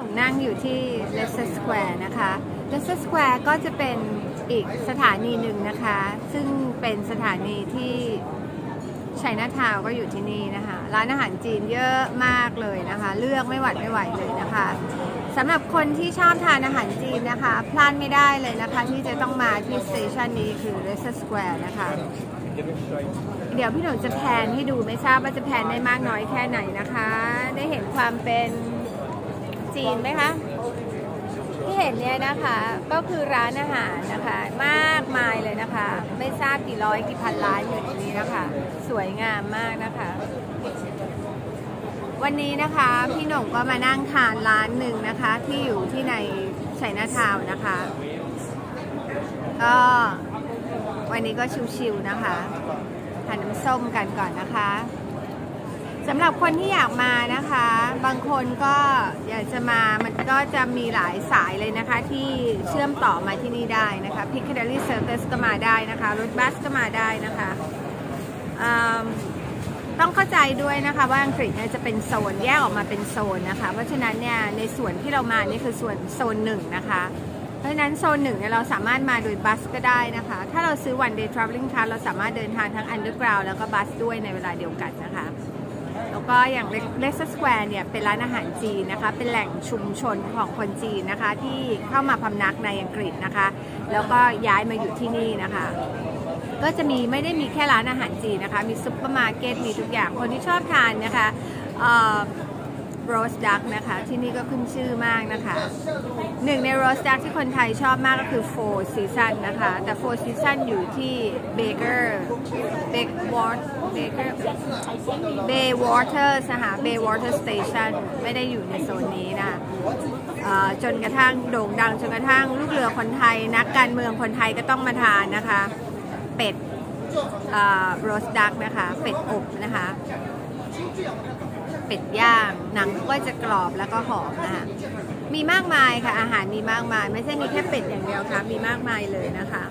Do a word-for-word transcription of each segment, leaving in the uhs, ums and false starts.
นั่งอยู่ที่ Leicester Square นะคะ Leicester Square ก็จะเป็นอีกสถานีหนึ่งนะคะซึ่งเป็นสถานีที่ชัยนาทาวน์ก็อยู่ที่นี่นะคะร้านอาหารจีนเยอะมากเลยนะคะเลือกไม่หวัดไม่ไหวเลยนะคะสำหรับคนที่ชอบทานอาหารจีนนะคะพลาดไม่ได้เลยนะคะที่จะต้องมาที่สเตชันนี้คือ Leicester Square นะคะเดี๋ยวพี่หนุ่มจะแพนให้ดูไม่ทราบว่าจะแพนได้มากน้อยแค่ไหนนะคะได้เห็นความเป็นจีนไหมคะที่เห็นเนี่ยนะคะก็คือร้านอาหารนะคะมากมายเลยนะคะไม่ทราบกี่ร้อยกี่พันร้านอยู่ในนี้นะคะสวยงามมากนะคะวันนี้นะคะพี่หนุ่มก็มานั่งทานร้านหนึ่งนะคะที่อยู่ที่ในชัยนาทาวน์นะคะก็วันนี้ก็ชิวๆนะคะทานน้ำส้มกันก่อนนะคะสำหรับคนที่อยากมานะคะบางคนก็อยากจะมามันก็จะมีหลายสายเลยนะคะที่เชื่อมต่อมาที่นี่ได้นะคะ Piccadilly Circus ก็มาได้นะคะรถบัสก็มาได้นะคะต้องเข้าใจด้วยนะคะว่าอังกฤษเนี่ยจะเป็นโซนแยกออกมาเป็นโซนนะคะเพราะฉะนั้นเนี่ยในส่วนที่เรามานี่คือส่วนโซนหนึ่งนะคะเพราะฉะนั้นโซนหนึ่งเนี่ยเราสามารถมาโดยบัสก็ได้นะคะถ้าเราซื้อ one day traveling card เราสามารถเดินทางทั้ง underground แล้วก็บัสด้วยในเวลาเดียวกันนะคะแล้วก็อย่าง Leicester Square เนี่ยเป็นร้านอาหารจีนนะคะเป็นแหล่งชุมชนของคนจีนนะคะที่เข้ามาพำนักในอังกฤษนะคะแล้วก็ย้ายมาอยู่ที่นี่นะคะก็จะมีไม่ได้มีแค่ร้านอาหารจีนนะคะมีซุปเปอร์มาร์เก็ตมีทุกอย่างคนที่ชอบทานนะคะโรสดักนะคะที่นี่ก็ขึ้นชื่อมากนะคะหนึ่งในโรสดักที่คนไทยชอบมากก็คือ Four Seasons นะคะแต่ Four Seasons อยู่ที่ Baker Baker Bayswater นะคะ Bayswater Station ไม่ได้อยู่ในโซนนี้นะจนกระทั่งโด่งดังจนกระทั่งลูกเรือคนไทยนักการเมืองคนไทยก็ต้องมาทานนะคะเป็ดโรสดักนะคะเป็ดอบนะคะเป็ดย่างหนังก็จะกรอบแล้วก็หอมนะคะมีมากมายค่ะอาหารมีมากมายไม่ใช่มีแค่เป็ดอย่างเดียวค่ะมีมากมายเลยนะคะ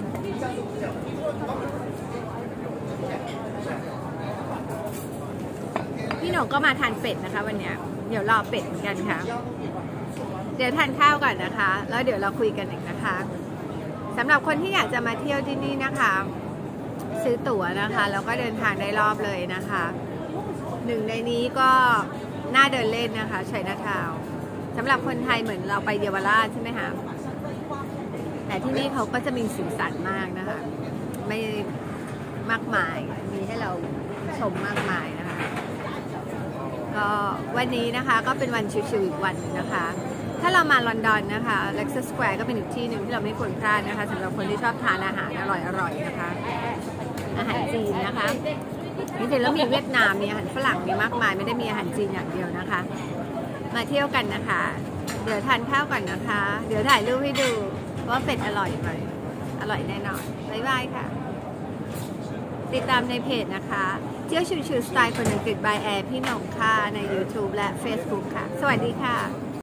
พี่หนุ่มก็มาทานเป็ดนะคะวันนี้เดี๋ยวรอเป็ดเหมือนกันค่ะเดี๋ยวทานข้าวก่อนนะคะแล้วเดี๋ยวเราคุยกันอีกนะคะสำหรับคนที่อยากจะมาเที่ยวที่นี่นะคะซื้อตั๋วนะคะแล้วก็เดินทางได้รอบเลยนะคะหนึ่งในนี้ก็น่าเดินเล่นนะคะชัยนาทาวน์สำหรับคนไทยเหมือนเราไปเยาวราชใช่ไหมคะแต่ที่นี่เขาก็จะมีสีสันมากนะคะไม่มากมายมีให้เราชมมากมายนะคะก็วันนี้นะคะก็เป็นวันชิวๆอีกวันนะคะถ้าเรามาลอนดอนนะคะ Leicester Square ก็เป็นอีกที่หนึ่งที่เราไม่ควรพลาดนะคะสำหรับคนที่ชอบทานอาหารอร่อยๆนะคะอาหารจีนนะคะจริงๆแล้วมีเวียดนามมีอาหารฝรั่งมีมากมายไม่ได้มีอาหารจีนอย่างเดียวนะคะมาเที่ยวกันนะคะเดี๋ยวทานข้าวก่อนนะคะเดี๋ยวถ่ายรูปให้ดูว่าเป็ดอร่อยไหมอร่อยแน่นอนบ๊ายบายค่ะติดตามในเพจนะคะเที่ยวชิวๆสไตล์คนอังกฤษ by Air พี่หน่งค่ะใน YouTube และ Facebook ค่ะสวัสดีค่ะ